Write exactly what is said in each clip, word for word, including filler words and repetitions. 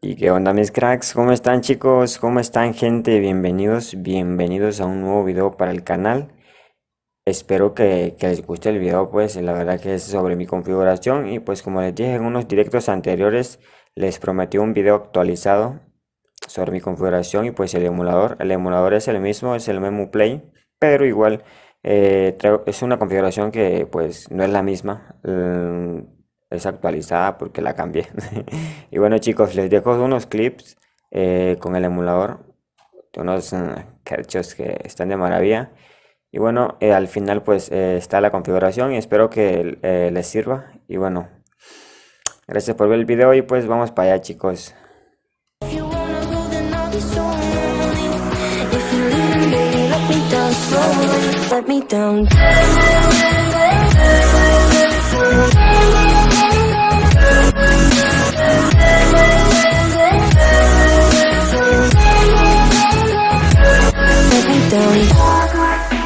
¿Y qué onda mis cracks? ¿Cómo están chicos? ¿Cómo están gente? Bienvenidos, bienvenidos a un nuevo video para el canal. Espero que, que les guste el video, pues la verdad que es sobre mi configuración y pues como les dije en unos directos anteriores, les prometí un video actualizado sobre mi configuración y pues el emulador. El emulador es el mismo, es el Memu Play, pero igual eh, traigo- es una configuración que pues no es la misma. mm, es actualizada porque la cambié. Y bueno chicos, les dejo unos clips eh, con el emulador, de unos eh, carchos que están de maravilla. Y bueno, eh, al final pues eh, está la configuración y espero que eh, les sirva. Y bueno, gracias por ver el video y pues vamos para allá chicos. If you wanna go, then I'll be so lonely. If you're leaving, baby, let me down slowly. Let me down. Let me down.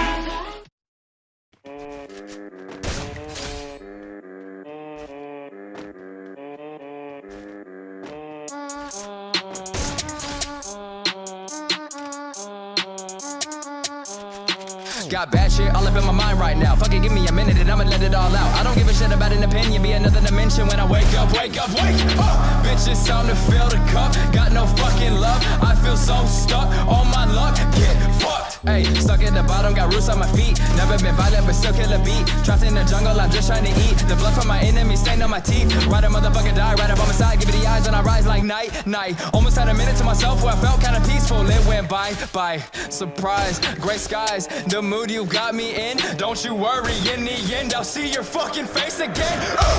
Got bad shit all up in my mind right now. Fucking give me a minute and I'ma let it all out. I don't give a shit about an opinion, be another dimension when I wake up, wake up, wake up. Bitch, it's time to fill the cup. Got no fucking love. I feel so stuck on my luck. Get fucked. Hey, stuck at the bottom, got roots on my feet. Never been violent, but still kill a beat. Trapped in the jungle, I'm just trying to eat. The blood from my enemies stained on my teeth. Ride a motherfucker die, right up on my side. Give it the eyes and I rise like night, night. Almost had a minute to myself where I felt kinda peaceful. It went by, by. Surprise, gray skies, the mood you got me in. Don't you worry, in the end I'll see your fucking face again. Oh!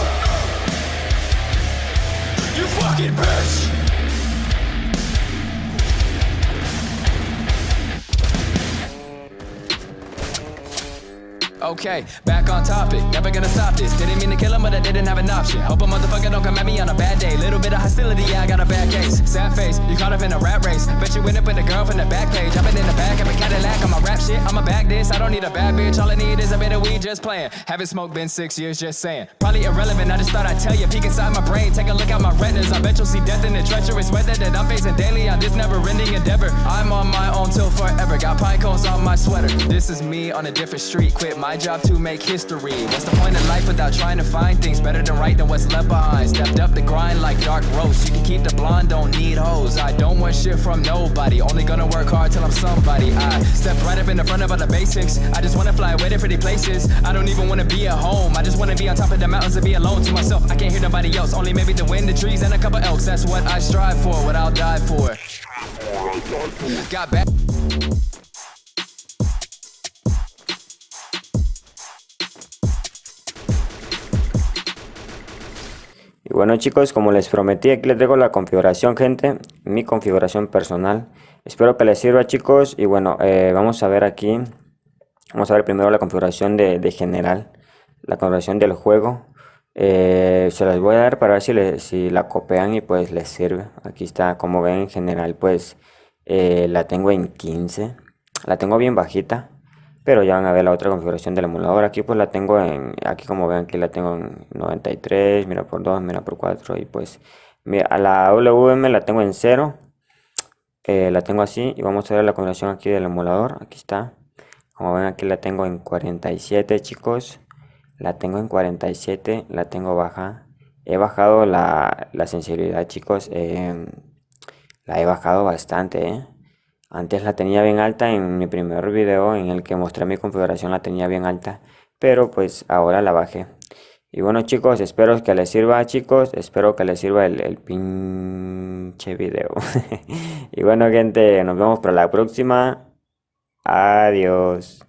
You fucking bitch! Okay, back on topic, never gonna stop this. Didn't mean to kill him, but I didn't have an option. Hope a motherfucker don't come at me on a bad day. Little bit of hostility, yeah, I got a bad case. Sad face, you caught up in a rat race. Bet you went up with a girl from the back page. I've been in the back of a Cadillac, I'm a rap shit. I'ma back this, I don't need a bad bitch. All I need is a bit of weed, just playing. Haven't smoked, been six years, just saying. Probably irrelevant, I just thought I'd tell you. Peek inside my brain, take a look at my retinas. I bet you'll see death in the treacherous weather that I'm facing daily on this never-ending endeavor. I'm on my own till forever, got pine cones on my sweater. This is me on a different street, quit my job to make history. What's the point of life without trying to find things better than right than what's left behind? Stepped up the grind like dark roast. You can keep the blonde, don't need hoes. I don't want shit from nobody. Only gonna work hard till I'm somebody. I step right up in the front of all the basics. I just wanna fly away to pretty places. I don't even wanna be at home. I just wanna be on top of the mountains and be alone to myself. I can't hear nobody else. Only maybe the wind, the trees, and a couple elks. That's what I strive for, what I'll die for. Got back. Y bueno chicos, como les prometí, aquí les dejo la configuración gente, mi configuración personal. Espero que les sirva chicos. Y bueno, eh, vamos a ver aquí, vamos a ver primero la configuración de, de general, la configuración del juego. Eh, se las voy a dar para ver si, le- si la copian y pues les sirve. Aquí está, como ven en general pues eh, la tengo en quince, la tengo bien bajita. Pero ya van a ver la otra configuración del emulador. Aquí pues la tengo en, aquí como ven, aquí la tengo en noventa y tres, mira por dos, mira por cuatro. Y pues mira, a la W M la tengo en cero. Eh, la tengo así y vamos a ver la configuración aquí del emulador. Aquí está. Como ven aquí la tengo en cuarenta y siete chicos. La tengo en cuarenta y siete, la tengo baja. He bajado la, la sensibilidad chicos. eh, la he bajado bastante, ¿eh? Antes la tenía bien alta en mi primer video en el que mostré mi configuración, la tenía bien alta, pero pues ahora la bajé. Y bueno chicos, espero que les sirva chicos, espero que les sirva el, el pinche video. Y bueno gente, nos vemos para la próxima. Adiós.